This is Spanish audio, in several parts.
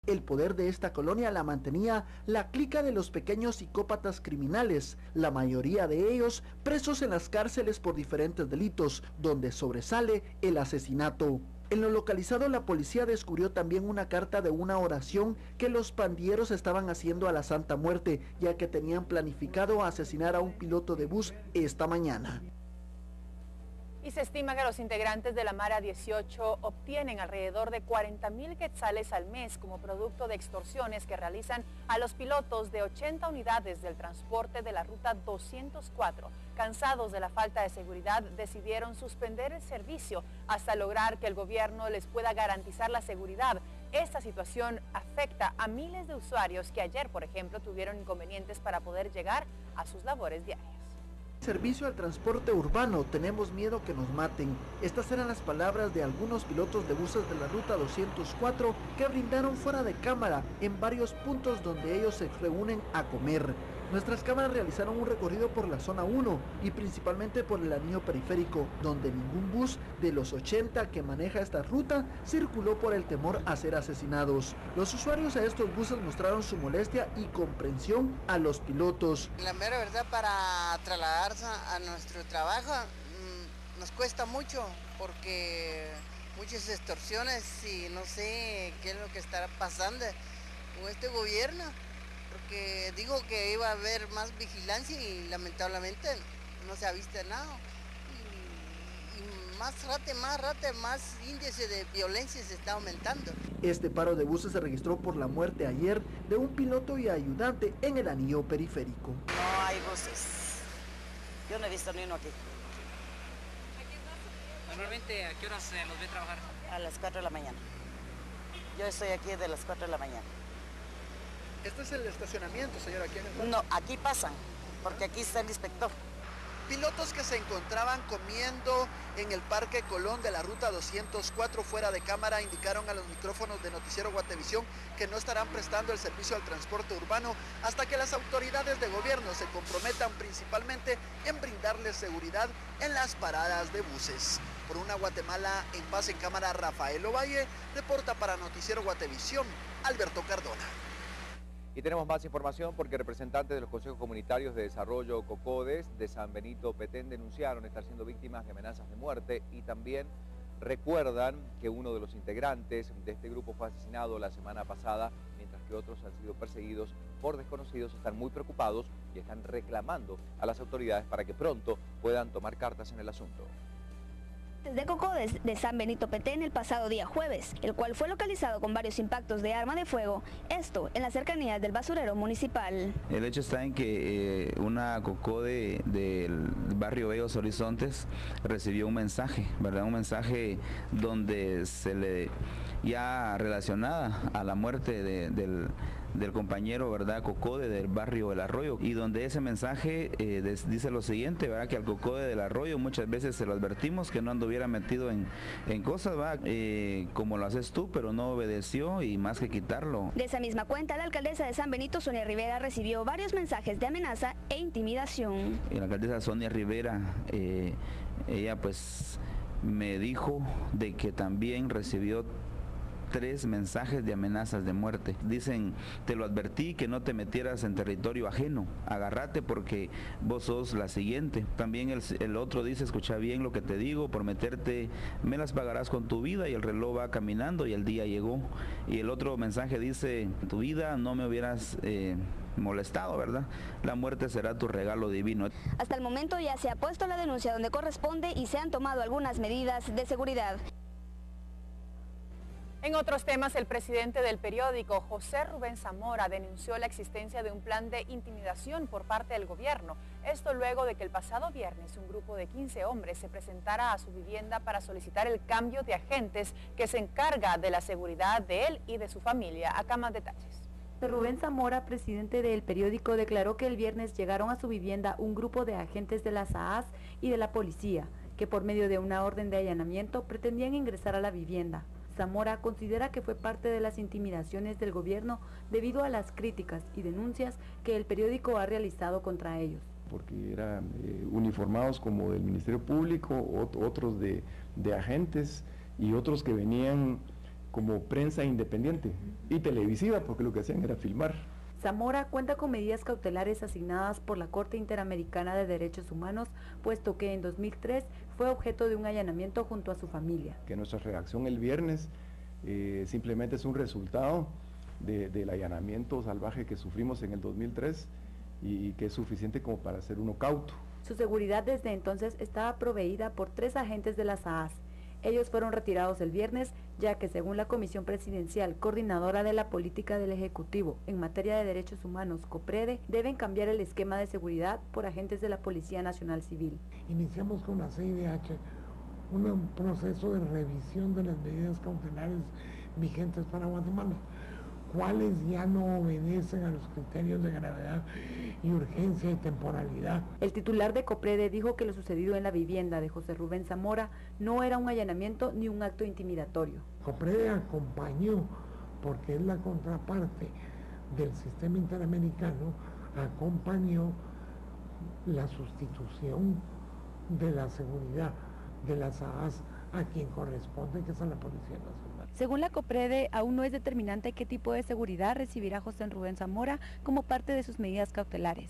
El poder de esta colonia la mantenía la clica de los pequeños psicópatas criminales, la mayoría de ellos presos en las cárceles por diferentes delitos, donde sobresale el asesinato. En lo localizado, la policía descubrió también una carta de una oración que los pandilleros estaban haciendo a la Santa Muerte, ya que tenían planificado asesinar a un piloto de bus esta mañana. Y se estima que los integrantes de la Mara 18 obtienen alrededor de 40.000 quetzales al mes como producto de extorsiones que realizan a los pilotos de 80 unidades del transporte de la Ruta 204. Cansados de la falta de seguridad, decidieron suspender el servicio hasta lograr que el gobierno les pueda garantizar la seguridad. Esta situación afecta a miles de usuarios que ayer, por ejemplo, tuvieron inconvenientes para poder llegar a sus labores diarias. Servicio al transporte urbano, tenemos miedo que nos maten. Estas eran las palabras de algunos pilotos de buses de la Ruta 204 que brindaron fuera de cámara en varios puntos donde ellos se reúnen a comer. Nuestras cámaras realizaron un recorrido por la zona 1 y principalmente por el anillo periférico, donde ningún bus de los 80 que maneja esta ruta circuló por el temor a ser asesinados. Los usuarios a estos buses mostraron su molestia y comprensión a los pilotos. La mera verdad, para trasladarse a nuestro trabajo nos cuesta mucho porque muchas extorsiones y no sé qué es lo que estará pasando con este gobierno. Porque digo que iba a haber más vigilancia y lamentablemente no se ha visto nada. Y más índice de violencia se está aumentando. Este paro de buses se registró por la muerte ayer de un piloto y ayudante en el anillo periférico. No hay buses. Yo no he visto ni uno aquí. Normalmente, ¿a qué horas los ve trabajar? A las 4 de la mañana. Yo estoy aquí de las 4 de la mañana. ¿Este es el estacionamiento, señor? ¿Aquí en el... No, aquí pasan, porque aquí está el inspector. Pilotos que se encontraban comiendo en el Parque Colón de la Ruta 204 fuera de cámara indicaron a los micrófonos de Noticiero Guatevisión que no estarán prestando el servicio al transporte urbano hasta que las autoridades de gobierno se comprometan principalmente en brindarles seguridad en las paradas de buses. Por una Guatemala en paz, en cámara, Rafael Ovalle, reporta para Noticiero Guatevisión, Alberto Cardona. Y tenemos más información porque representantes de los consejos comunitarios de desarrollo COCODES de San Benito Petén denunciaron estar siendo víctimas de amenazas de muerte y también recuerdan que uno de los integrantes de este grupo fue asesinado la semana pasada, mientras que otros han sido perseguidos por desconocidos. Están muy preocupados y están reclamando a las autoridades para que pronto puedan tomar cartas en el asunto. De COCODES de San Benito Petén el pasado día jueves, el cual fue localizado con varios impactos de arma de fuego, esto en las cercanías del basurero municipal. El hecho está en que una COCODE del barrio Bellos Horizontes recibió un mensaje, ¿verdad? Un mensaje donde se le, ya relacionada a la muerte del compañero, ¿verdad? COCODE del barrio El Arroyo, y donde ese mensaje dice lo siguiente, ¿verdad? Que al COCODE del Arroyo muchas veces se lo advertimos que no anduviera metido en cosas, ¿verdad? Como lo haces tú, pero no obedeció y más que quitarlo. De esa misma cuenta, la alcaldesa de San Benito, Sonia Rivera, recibió varios mensajes de amenaza e intimidación. Y la alcaldesa Sonia Rivera, ella pues me dijo de que también recibió 3 mensajes de amenazas de muerte. Dicen, te lo advertí que no te metieras en territorio ajeno, agárrate porque vos sos la siguiente. También el otro dice, escucha bien lo que te digo, por meterte me las pagarás con tu vida, y el reloj va caminando y el día llegó. Y el otro mensaje dice, tu vida no me hubieras molestado, ¿verdad? La muerte será tu regalo divino. Hasta el momento ya se ha puesto la denuncia donde corresponde y se han tomado algunas medidas de seguridad. En otros temas, el presidente del periódico, José Rubén Zamora, denunció la existencia de un plan de intimidación por parte del gobierno. Esto luego de que el pasado viernes un grupo de 15 hombres se presentara a su vivienda para solicitar el cambio de agentes que se encarga de la seguridad de él y de su familia. Acá más detalles. Rubén Zamora, presidente del periódico, declaró que el viernes llegaron a su vivienda un grupo de agentes de la SAAS y de la policía, que por medio de una orden de allanamiento pretendían ingresar a la vivienda. Zamora considera que fue parte de las intimidaciones del gobierno debido a las críticas y denuncias que el periódico ha realizado contra ellos. Porque eran uniformados como del Ministerio Público, otros de agentes y otros que venían como prensa independiente y televisiva, porque lo que hacían era filmar. Zamora cuenta con medidas cautelares asignadas por la Corte Interamericana de Derechos Humanos, puesto que en 2003 fue objeto de un allanamiento junto a su familia. Que nuestra reacción el viernes simplemente es un resultado del allanamiento salvaje que sufrimos en el 2003 y que es suficiente como para ser uno cauto. Su seguridad desde entonces estaba proveída por 3 agentes de la SAAS. Ellos fueron retirados el viernes, ya que según la Comisión Presidencial, coordinadora de la política del Ejecutivo en materia de derechos humanos, COPREDE, deben cambiar el esquema de seguridad por agentes de la Policía Nacional Civil. Iniciamos con la CIDH un proceso de revisión de las medidas cautelares vigentes para Guatemala, cuáles ya no obedecen a los criterios de gravedad y urgencia y temporalidad. El titular de COPREDE dijo que lo sucedido en la vivienda de José Rubén Zamora no era un allanamiento ni un acto intimidatorio. COPREDE acompañó, porque es la contraparte del sistema interamericano, acompañó la sustitución de la seguridad de las SAAS a quien corresponde, que es a la Policía Nacional. Según la COPREDE, aún no es determinante qué tipo de seguridad recibirá José Rubén Zamora como parte de sus medidas cautelares.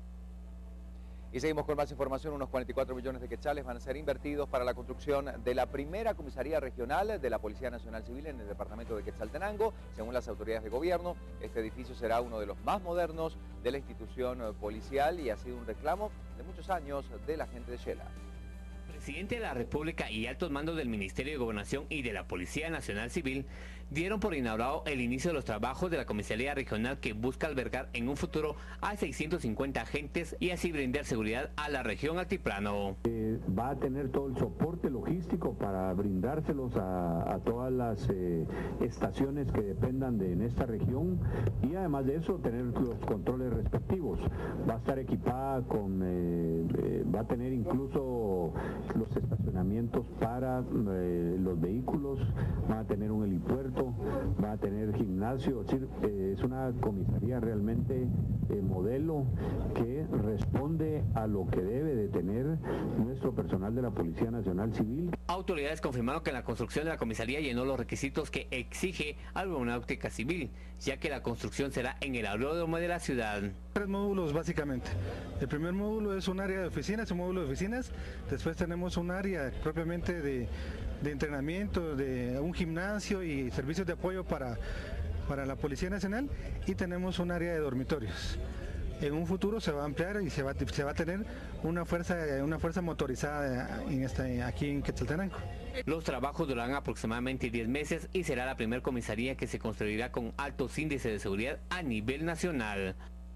Y seguimos con más información. Unos 44 millones de quetzales van a ser invertidos para la construcción de la primera comisaría regional de la Policía Nacional Civil en el departamento de Quetzaltenango. Según las autoridades de gobierno, este edificio será uno de los más modernos de la institución policial y ha sido un reclamo de muchos años de la gente de Xela. El presidente de la República y altos mandos del Ministerio de Gobernación y de la Policía Nacional Civil dieron por inaugurado el inicio de los trabajos de la comisaría regional que busca albergar en un futuro a 650 agentes y así brindar seguridad a la región altiplano. Va a tener todo el soporte logístico para brindárselos a todas las estaciones que dependan de en esta región y además de eso tener los controles respectivos. Va a estar equipada con, va a tener incluso los estacionamientos para los vehículos, va a tener un helipuerto, va a tener gimnasio, es decir, es una comisaría realmente modelo que responde a lo que debe de tener nuestro personal de la Policía Nacional Civil. Autoridades confirmaron que la construcción de la comisaría llenó los requisitos que exige Aeronáutica Civil, ya que la construcción será en el aeródromo de la ciudad. 3 módulos básicamente. El primer módulo es un área de oficinas, un módulo de oficinas. Después tenemos un área propiamente de entrenamiento, de un gimnasio y servicios de apoyo para la Policía Nacional, y tenemos un área de dormitorios. En un futuro se va a ampliar y se va a tener una fuerza motorizada aquí en Quetzaltenango. Los trabajos durarán aproximadamente 10 meses y será la primera comisaría que se construirá con altos índices de seguridad a nivel nacional.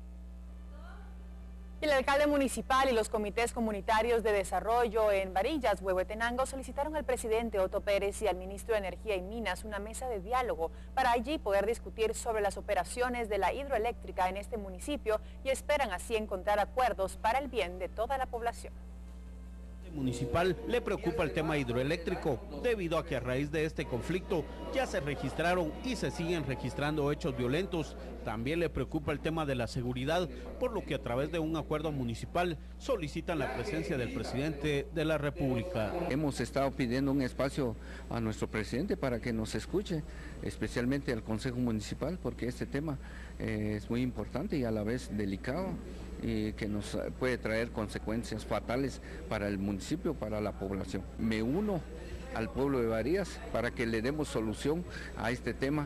El alcalde municipal y los comités comunitarios de desarrollo en Varillas, Huehuetenango, solicitaron al presidente Otto Pérez y al ministro de Energía y Minas una mesa de diálogo para allí poder discutir sobre las operaciones de la hidroeléctrica en este municipio y esperan así encontrar acuerdos para el bien de toda la población. Municipal le preocupa el tema hidroeléctrico debido a que a raíz de este conflicto ya se registraron y se siguen registrando hechos violentos. También le preocupa el tema de la seguridad, por lo que a través de un acuerdo municipal solicitan la presencia del presidente de la República. Hemos estado pidiendo un espacio a nuestro presidente para que nos escuche, especialmente al Consejo Municipal, porque este tema es muy importante y a la vez delicado, y que nos puede traer consecuencias fatales para el municipio, para la población. Me uno al pueblo de Varillas para que le demos solución a este tema,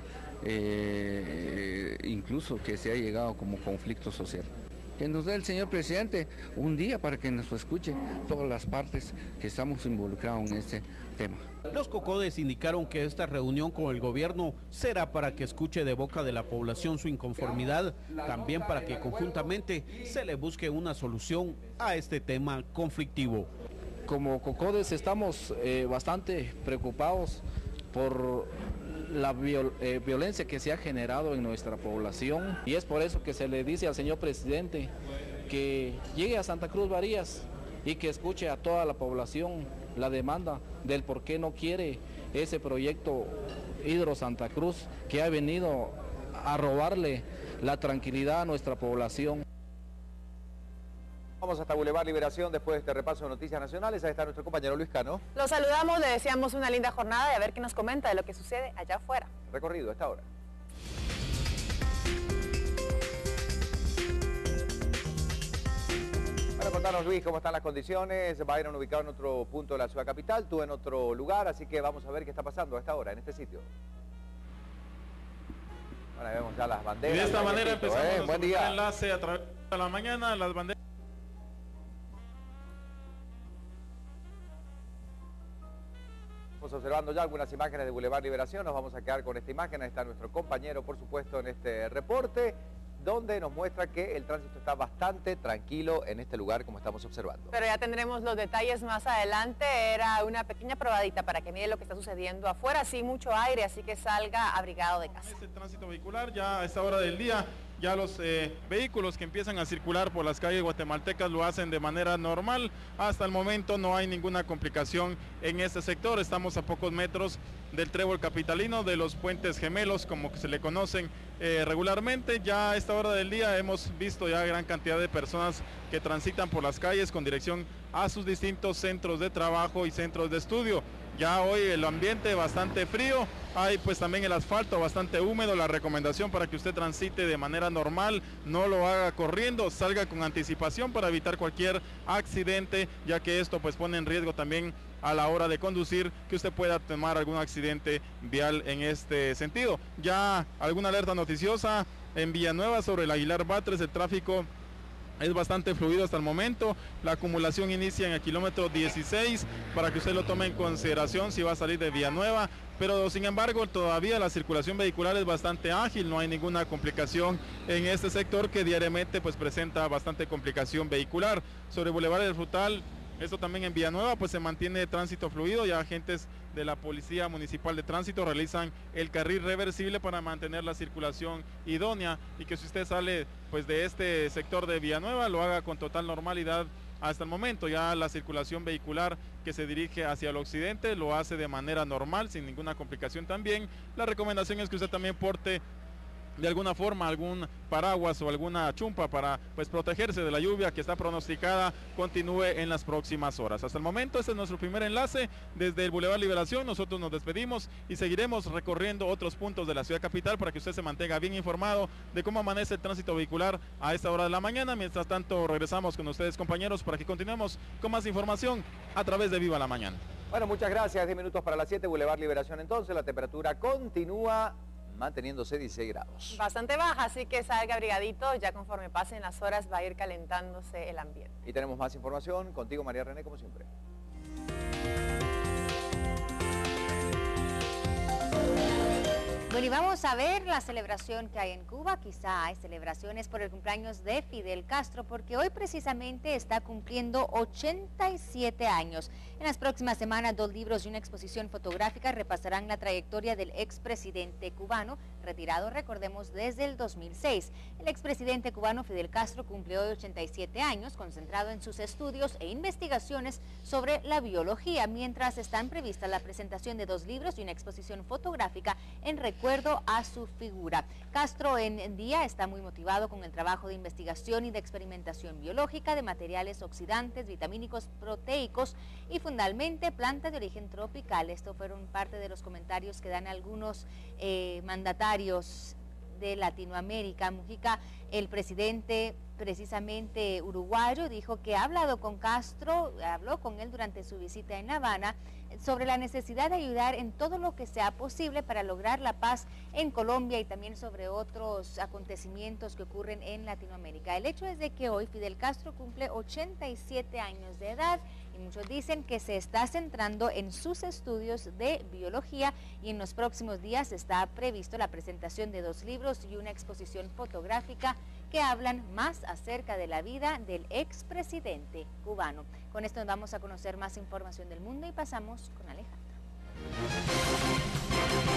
incluso que se ha llegado como conflicto social. Que nos dé el señor presidente un día para que nos escuche todas las partes que estamos involucrados en este tema. Los COCODES indicaron que esta reunión con el gobierno será para que escuche de boca de la población su inconformidad, también para que conjuntamente se le busque una solución a este tema conflictivo. Como COCODES estamos bastante preocupados por la violencia que se ha generado en nuestra población, y es por eso que se le dice al señor presidente que llegue a Santa Cruz Varillas y que escuche a toda la población la demanda del por qué no quiere ese proyecto Hidro Santa Cruz, que ha venido a robarle la tranquilidad a nuestra población. Vamos hasta Boulevard Liberación después de este repaso de noticias nacionales. Ahí está nuestro compañero Luis Cano. Los saludamos, le deseamos una linda jornada y a ver qué nos comenta de lo que sucede allá afuera. Recorrido a esta hora. Bueno, contanos, Luis, cómo están las condiciones. Byron ubicado en otro punto de la ciudad capital, tú en otro lugar, así que vamos a ver qué está pasando a esta hora en este sitio. Bueno, ahí vemos ya las banderas. Y de esta manera empezamos buen el día. enlace a través de la mañana, las banderas. Estamos observando ya algunas imágenes de Boulevard Liberación, nos vamos a quedar con esta imagen. Ahí está nuestro compañero, por supuesto, en este reporte, donde nos muestra que el tránsito está bastante tranquilo en este lugar, como estamos observando. Pero ya tendremos los detalles más adelante. Era una pequeña probadita para que mire lo que está sucediendo afuera. Sí, mucho aire, así que salga abrigado de casa. Este tránsito vehicular ya a esta hora del día, ya los vehículos que empiezan a circular por las calles guatemaltecas lo hacen de manera normal. Hasta el momento no hay ninguna complicación en este sector. Estamos a pocos metros del trébol capitalino, de los puentes gemelos, como que se le conocen regularmente. Ya a esta hora del día hemos visto ya gran cantidad de personas que transitan por las calles con dirección a sus distintos centros de trabajo y centros de estudio. Ya hoy el ambiente bastante frío, hay pues también el asfalto bastante húmedo. La recomendación para que usted transite de manera normal, no lo haga corriendo, salga con anticipación para evitar cualquier accidente, ya que esto pues pone en riesgo también a la hora de conducir que usted pueda tomar algún accidente vial en este sentido. Ya alguna alerta noticiosa en Villanueva sobre el Aguilar Batres, el tráfico es bastante fluido hasta el momento. La acumulación inicia en el kilómetro 16 para que usted lo tome en consideración si va a salir de Villanueva, pero sin embargo todavía la circulación vehicular es bastante ágil, no hay ninguna complicación en este sector que diariamente pues presenta bastante complicación vehicular. Sobre Boulevard del Frutal, esto también en Villanueva, pues se mantiene tránsito fluido. Ya agentes de la Policía Municipal de Tránsito realizan el carril reversible para mantener la circulación idónea y que si usted sale pues de este sector de Villanueva lo haga con total normalidad. Hasta el momento ya la circulación vehicular que se dirige hacia el occidente lo hace de manera normal, sin ninguna complicación también. La recomendación es que usted también porte de alguna forma algún paraguas o alguna chumpa para pues protegerse de la lluvia que está pronosticada continúe en las próximas horas. Hasta el momento este es nuestro primer enlace desde el Boulevard Liberación. Nosotros nos despedimos y seguiremos recorriendo otros puntos de la ciudad capital para que usted se mantenga bien informado de cómo amanece el tránsito vehicular a esta hora de la mañana. Mientras tanto regresamos con ustedes, compañeros, para que continuemos con más información a través de Viva la Mañana. Bueno, muchas gracias. 10 minutos para las 7, Boulevard Liberación entonces. La temperatura continúa manteniéndose 16 grados. Bastante baja, así que salga abrigadito, ya conforme pasen las horas va a ir calentándose el ambiente. Y tenemos más información contigo, María René, como siempre. Bueno, y vamos a ver la celebración que hay en Cuba. Quizá hay celebraciones por el cumpleaños de Fidel Castro, porque hoy precisamente está cumpliendo 87 años. En las próximas semanas, 2 libros y una exposición fotográfica repasarán la trayectoria del expresidente cubano, retirado, recordemos, desde el 2006. El expresidente cubano Fidel Castro cumplió hoy 87 años, concentrado en sus estudios e investigaciones sobre la biología, mientras están previstas la presentación de 2 libros y una exposición fotográfica en recuerdo a su figura. Castro en día está muy motivado con el trabajo de investigación y de experimentación biológica de materiales oxidantes, vitamínicos, proteicos y fundamentalmente plantas de origen tropical. Esto fueron parte de los comentarios que dan algunos mandatarios de Latinoamérica. Mujica, el presidente precisamente uruguayo, dijo que ha hablado con Castro, habló con él durante su visita en La Habana sobre la necesidad de ayudar en todo lo que sea posible para lograr la paz en Colombia y también sobre otros acontecimientos que ocurren en Latinoamérica. El hecho es de que hoy Fidel Castro cumple 87 años de edad y muchos dicen que se está centrando en sus estudios de biología y en los próximos días está previsto la presentación de 2 libros y una exposición fotográfica que hablan más acerca de la vida del expresidente cubano. Con esto nos vamos a conocer más información del mundo y pasamos con Alejandra.